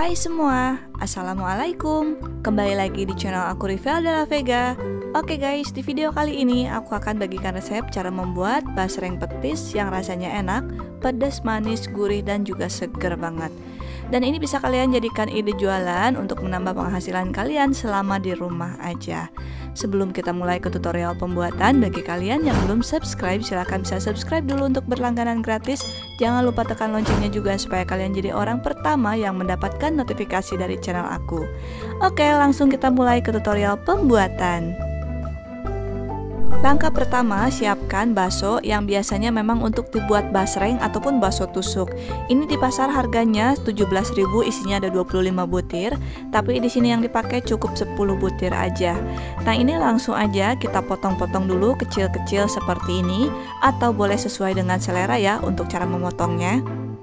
Hai semua, Assalamualaikum. Kembali lagi di channel aku Rivel Della Vega. Oke guys, di video kali ini aku akan bagikan resep cara membuat basreng petis yang rasanya enak, pedas, manis, gurih, dan juga seger banget. Dan ini bisa kalian jadikan ide jualan untuk menambah penghasilan kalian selama di rumah aja. Sebelum kita mulai ke tutorial pembuatan, bagi kalian yang belum subscribe, silahkan bisa subscribe dulu untuk berlangganan gratis. Jangan lupa tekan loncengnya juga supaya kalian jadi orang pertama yang mendapatkan notifikasi dari channel aku. Oke, langsung kita mulai ke tutorial pembuatan. Langkah pertama, siapkan bakso yang biasanya memang untuk dibuat basreng ataupun bakso tusuk. Ini di pasar harganya 17.000, isinya ada 25 butir, tapi di sini yang dipakai cukup 10 butir aja. Nah, ini langsung aja kita potong-potong dulu kecil-kecil seperti ini, atau boleh sesuai dengan selera ya untuk cara memotongnya.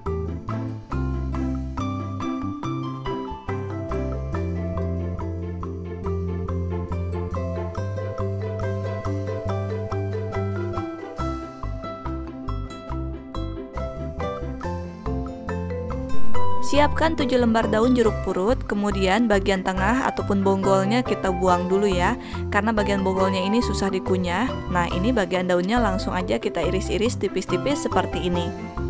Siapkan 7 lembar daun jeruk purut, kemudian bagian tengah ataupun bonggolnya kita buang dulu ya, karena bagian bonggolnya ini susah dikunyah. Nah, ini bagian daunnya langsung aja kita iris-iris tipis-tipis seperti ini.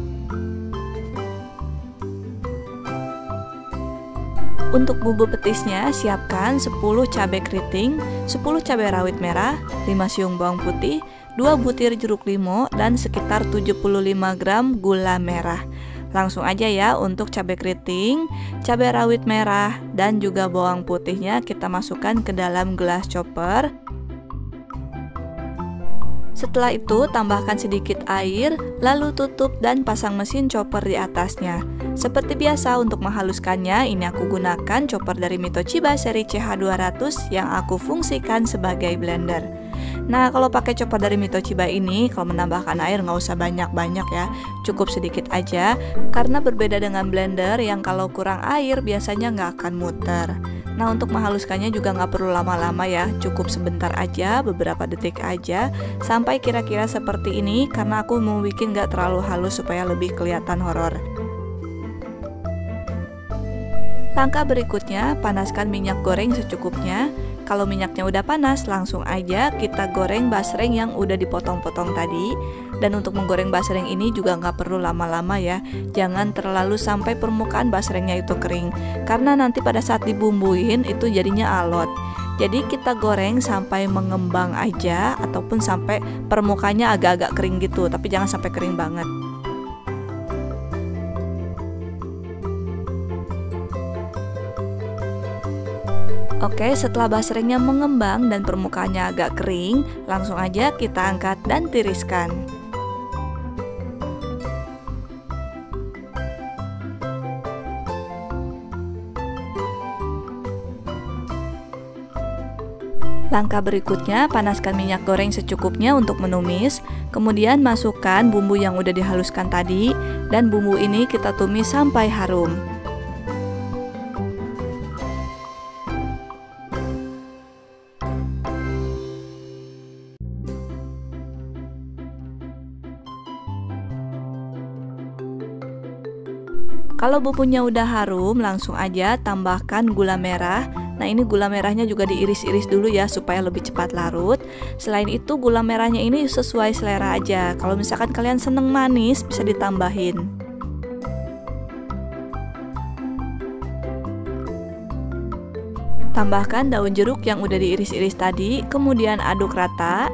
Untuk bumbu petisnya, siapkan 10 cabai keriting, 10 cabai rawit merah, 5 siung bawang putih, 2 butir jeruk limau, dan sekitar 75 gram gula merah. Langsung aja ya, untuk cabai keriting, cabai rawit merah, dan juga bawang putihnya kita masukkan ke dalam gelas chopper. Setelah itu tambahkan sedikit air, lalu tutup dan pasang mesin chopper di atasnya. Seperti biasa untuk menghaluskannya, ini aku gunakan chopper dari Mitochiba seri CH200 yang aku fungsikan sebagai blender. Nah, kalau pakai chopper dari Mitochiba ini, kalau menambahkan air nggak usah banyak-banyak ya, cukup sedikit aja, karena berbeda dengan blender yang kalau kurang air biasanya nggak akan muter. Nah, untuk menghaluskannya juga nggak perlu lama-lama ya, cukup sebentar aja, beberapa detik aja, sampai kira-kira seperti ini, karena aku mau bikin nggak terlalu halus supaya lebih kelihatan horor. Langkah berikutnya, panaskan minyak goreng secukupnya. Kalau minyaknya udah panas, langsung aja kita goreng basreng yang udah dipotong-potong tadi. Dan untuk menggoreng basreng ini juga nggak perlu lama-lama ya. Jangan terlalu sampai permukaan basrengnya itu kering, karena nanti pada saat dibumbuin itu jadinya alot. Jadi kita goreng sampai mengembang aja, ataupun sampai permukaannya agak-agak kering gitu, tapi jangan sampai kering banget. Oke, setelah basrengnya mengembang dan permukaannya agak kering, langsung aja kita angkat dan tiriskan. Langkah berikutnya, panaskan minyak goreng secukupnya untuk menumis. Kemudian masukkan bumbu yang udah dihaluskan tadi, dan bumbu ini kita tumis sampai harum. Kalau bumbunya udah harum, langsung aja tambahkan gula merah. Nah, ini gula merahnya juga diiris-iris dulu ya supaya lebih cepat larut. Selain itu, gula merahnya ini sesuai selera aja. Kalau misalkan kalian seneng manis, bisa ditambahin. Tambahkan daun jeruk yang udah diiris-iris tadi, kemudian aduk rata.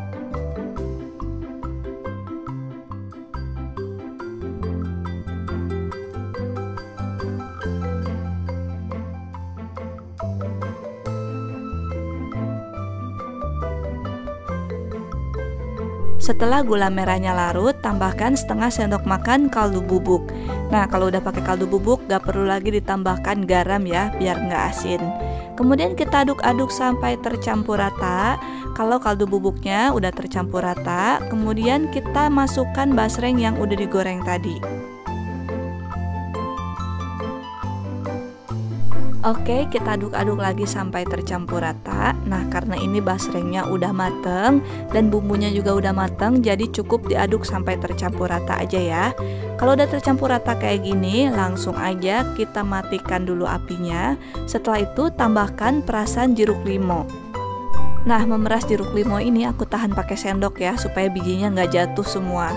Setelah gula merahnya larut, tambahkan setengah sendok makan kaldu bubuk. Nah, kalau udah pakai kaldu bubuk, gak perlu lagi ditambahkan garam ya, biar nggak asin. Kemudian kita aduk-aduk sampai tercampur rata. Kalau kaldu bubuknya udah tercampur rata, kemudian kita masukkan basreng yang udah digoreng tadi. Oke, kita aduk-aduk lagi sampai tercampur rata. Nah, karena ini basrengnya udah mateng dan bumbunya juga udah mateng, jadi cukup diaduk sampai tercampur rata aja ya. Kalau udah tercampur rata kayak gini, langsung aja kita matikan dulu apinya. Setelah itu tambahkan perasan jeruk limau. Nah, memeras jeruk limau ini aku tahan pakai sendok ya, supaya bijinya nggak jatuh semua.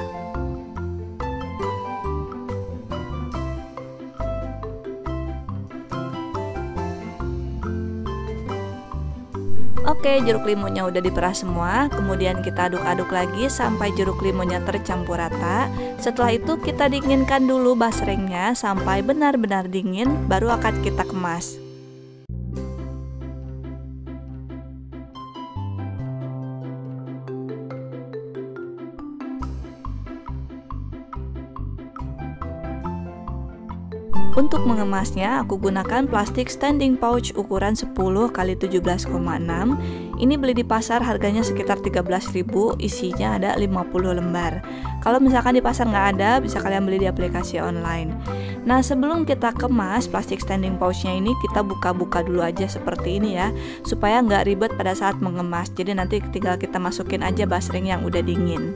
Oke, jeruk limunya udah diperas semua. Kemudian kita aduk-aduk lagi sampai jeruk limunya tercampur rata. Setelah itu kita dinginkan dulu basrengnya sampai benar-benar dingin, baru akan kita kemas. Untuk mengemasnya, aku gunakan plastik standing pouch ukuran 10 x 17,6. Ini beli di pasar harganya sekitar 13.000, isinya ada 50 lembar. Kalau misalkan di pasar nggak ada, bisa kalian beli di aplikasi online. Nah, sebelum kita kemas plastik standing pouchnya ini, kita buka-buka dulu aja seperti ini ya, supaya nggak ribet pada saat mengemas. Jadi nanti tinggal kita masukin aja basreng yang udah dingin.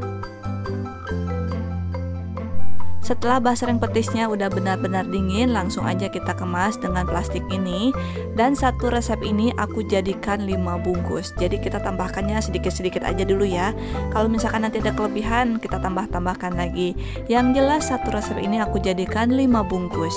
Setelah basreng petisnya udah benar-benar dingin, langsung aja kita kemas dengan plastik ini. Dan satu resep ini aku jadikan 5 bungkus. Jadi kita tambahkannya sedikit-sedikit aja dulu ya. Kalau misalkan nanti ada kelebihan, kita tambahkan lagi. Yang jelas satu resep ini aku jadikan 5 bungkus.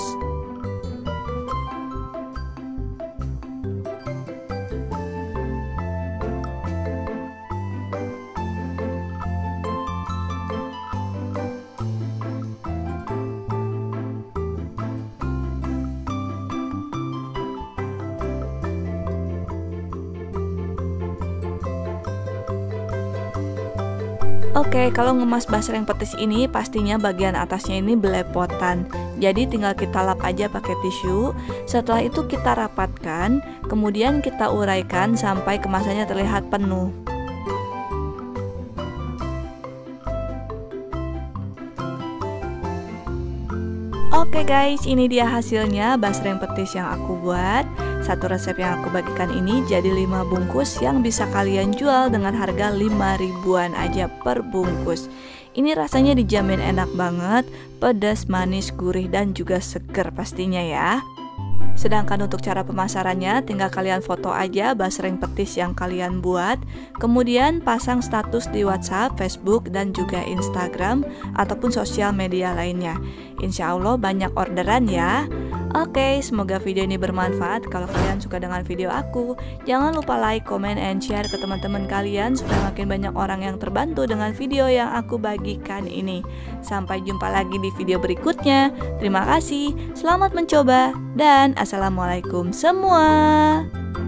Oke, kalau ngemas basreng petis ini pastinya bagian atasnya ini belepotan. Jadi tinggal kita lap aja pakai tisu. Setelah itu kita rapatkan, kemudian kita uraikan sampai kemasannya terlihat penuh. Oke guys, ini dia hasilnya basreng petis yang aku buat. Satu resep yang aku bagikan ini jadi 5 bungkus yang bisa kalian jual dengan harga 5 ribuan aja per bungkus. Ini rasanya dijamin enak banget, pedas, manis, gurih, dan juga seger pastinya ya. Sedangkan untuk cara pemasarannya, tinggal kalian foto aja basreng petis yang kalian buat, kemudian pasang status di WhatsApp, Facebook, dan juga Instagram, ataupun sosial media lainnya. Insya Allah banyak orderan ya. Oke, semoga video ini bermanfaat. Kalau kalian suka dengan video aku, jangan lupa like, comment, and share ke teman-teman kalian supaya makin banyak orang yang terbantu dengan video yang aku bagikan ini. Sampai jumpa lagi di video berikutnya. Terima kasih, selamat mencoba, dan assalamualaikum semua.